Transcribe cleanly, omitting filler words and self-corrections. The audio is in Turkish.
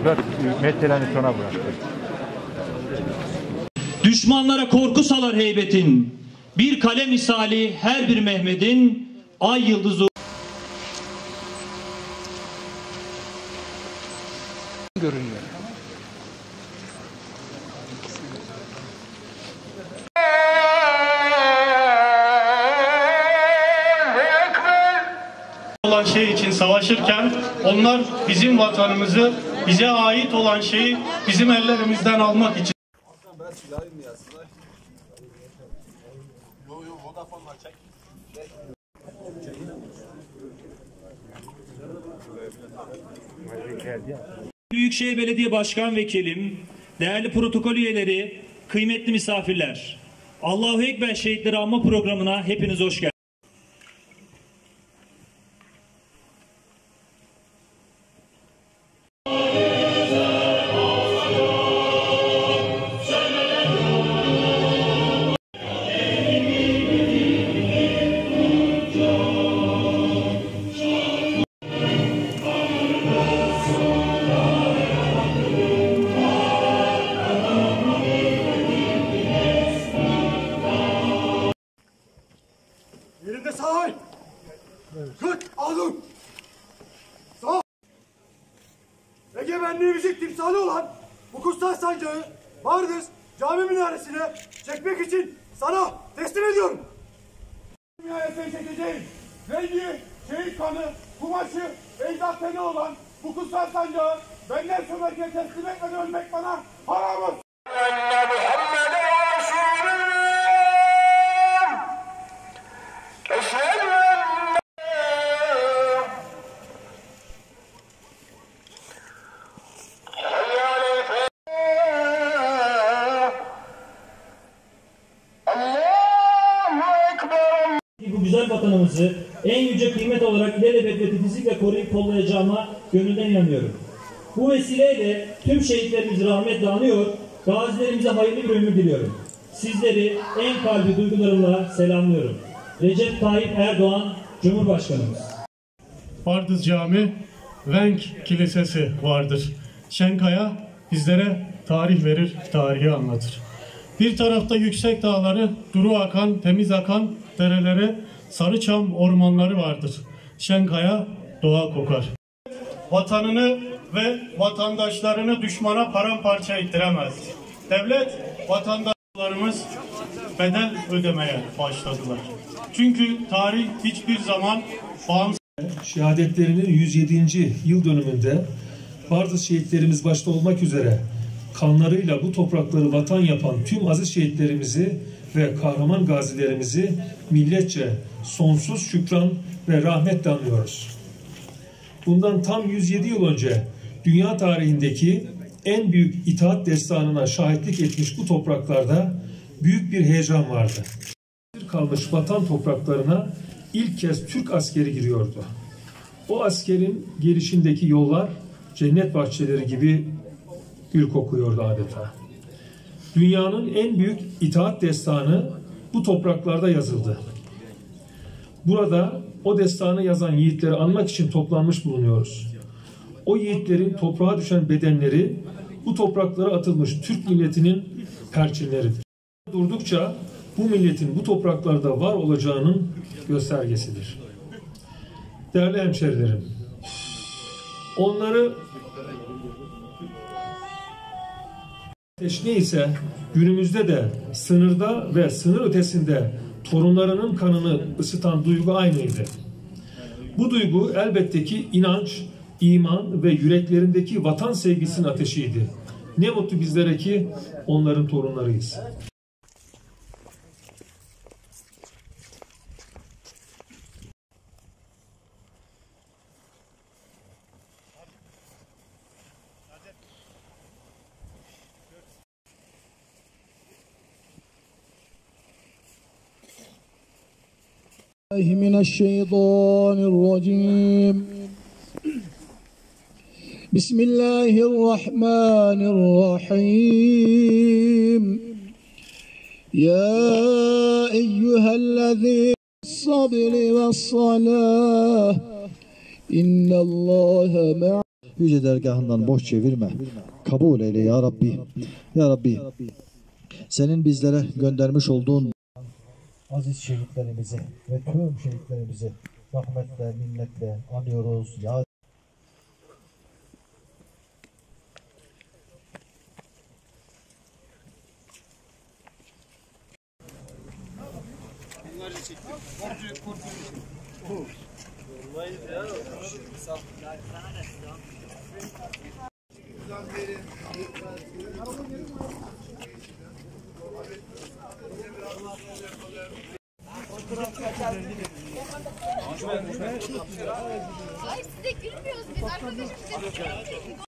meseleni sona bıraktı. Düşmanlara korku salar heybetin, bir kale misali her bir Mehmet'in, ay yıldızı görünüyor. olan şey için savaşırken onlar bizim vatanımızı, bize ait olan şeyi bizim ellerimizden almak için. Büyükşehir Belediye Başkan Vekilim, değerli protokol üyeleri, kıymetli misafirler. Allahu Ekber Şehitleri Anma Programı'na hepiniz hoş geldiniz. Yerinde sağ ol. Kıt alın. Sağ. Egemenliğimizin timsali olan bu kutsal sancağı Bardız cami minaresine çekmek için sana teslim ediyorum. Dünyaya çekeceğim rengi, şehit kanı, kumaşı, ecdat teni olan bu kutsal sancağı benden sonrakine teslim etmeden ölmek bana haram olsun. Bu güzel vatanımızı en yüce kıymet olarak ilelebet ve titizlikle koruyup kollayacağıma gönülden inanıyorum. Bu vesileyle tüm şehitlerimizi rahmetle anıyor, gazilerimize hayırlı bir ömür diliyorum. Sizleri en kalbi duygularımla selamlıyorum. Recep Tayyip Erdoğan, Cumhurbaşkanımız. Bardız Cami, Venk Kilisesi vardır. Şenkaya bizlere tarih verir, tarihi anlatır. Bir tarafta yüksek dağları, duru akan, temiz akan dereleri, sarıçam ormanları vardır. Şenkaya doğa kokar. Vatanını ve vatandaşlarını düşmana paramparça ettiremez. Devlet, vatandaşlarımız bedel ödemeye başladılar. Çünkü tarih hiçbir zaman bağımsız. Şehadetlerinin 107. yıl dönümünde Bardız şehitlerimiz başta olmak üzere kanlarıyla bu toprakları vatan yapan tüm aziz şehitlerimizi ve kahraman gazilerimizi milletçe sonsuz şükran ve rahmetle anıyoruz. Bundan tam 107 yıl önce dünya tarihindeki en büyük itaat destanına şahitlik etmiş bu topraklarda büyük bir heyecan vardı. Kalmış vatan topraklarına ilk kez Türk askeri giriyordu. O askerin gelişindeki yollar cennet bahçeleri gibi gül kokuyordu adeta. Dünyanın en büyük itaat destanı bu topraklarda yazıldı. Burada o destanı yazan yiğitleri anmak için toplanmış bulunuyoruz. O yiğitlerin toprağa düşen bedenleri bu topraklara atılmış Türk milletinin perçinleridir. Durdukça bu milletin bu topraklarda var olacağının göstergesidir. Değerli hemşerilerim, onları neyse günümüzde de sınırda ve sınır ötesinde torunlarının kanını ısıtan duygu aynıydı. Bu duygu elbette ki inanç, iman ve yüreklerindeki vatan sevgisinin ateşiydi. Ne mutlu bizlere ki onların torunlarıyız. من الشيطان الرجيم بسم الله الرحمن الرحيم يا أيها الذين الصبر والصلاة إن الله مع yüce dergahından boş çevirme. Kabul eyle ya Rabbi. Ya Rabbi, senin bizlere göndermiş olduğun aziz şehitlerimizi ve tüm şehitlerimizi rahmetle, minnetle anıyoruz. Ya